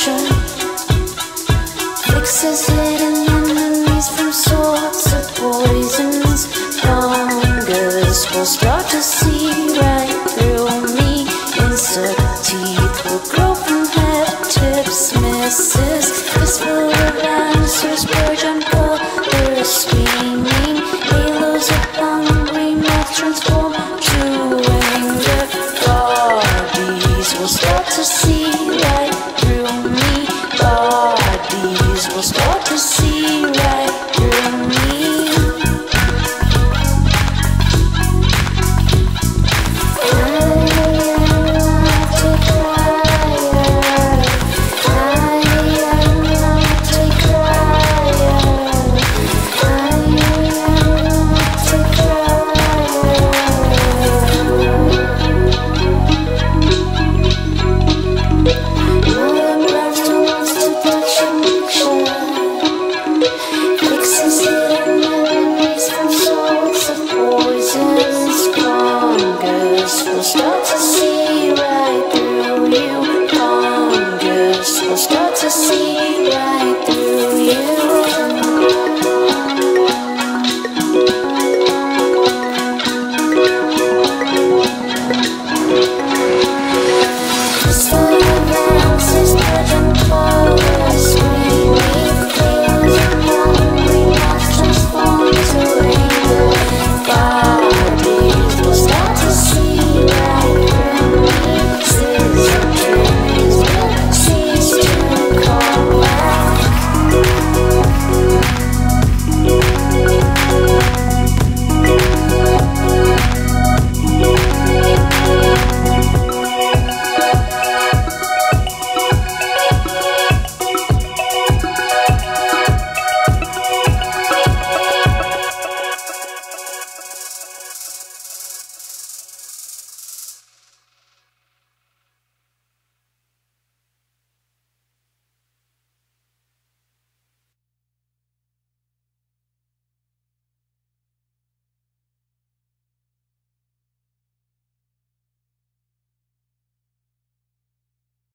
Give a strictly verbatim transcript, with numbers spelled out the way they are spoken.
destruction. Fixes hidden enemies from sorts of poisons. Fungus will start to see right through me. Insect teeth will grow from head tips. Misses fistful of answers, purge on color screaming. Halos of hungry moth transform to winged bodies will start to see right through me. Bodies will start to see right through me. We'll start to see right through you. Fungus will start to see